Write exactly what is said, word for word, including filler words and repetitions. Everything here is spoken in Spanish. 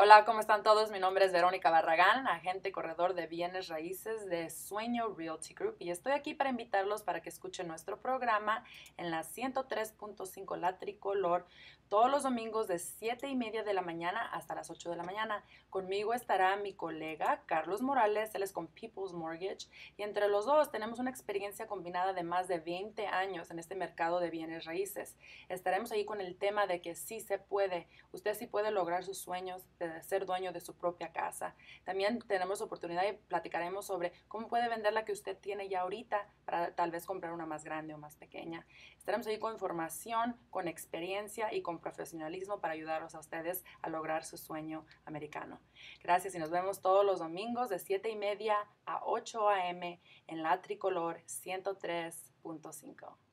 Hola, ¿cómo están todos? Mi nombre es Verónica Barragán, agente corredor de bienes raíces de Sueño Realty Group y estoy aquí para invitarlos para que escuchen nuestro programa en la ciento tres punto cinco La Tricolor todos los domingos de siete y media de la mañana hasta las ocho de la mañana. Conmigo estará mi colega Carlos Morales, él es con People's Mortgage y entre los dos tenemos una experiencia combinada de más de veinte años en este mercado de bienes raíces. Estaremos ahí con el tema de que sí se puede, usted sí puede lograr sus sueños de ser dueño de su propia casa. También tenemos oportunidad y platicaremos sobre cómo puede vender la que usted tiene ya ahorita para tal vez comprar una más grande o más pequeña. Estaremos ahí con información, con experiencia y con profesionalismo para ayudarlos a ustedes a lograr su sueño americano. Gracias y nos vemos todos los domingos de siete y media a ocho a m en La Tricolor ciento tres punto cinco.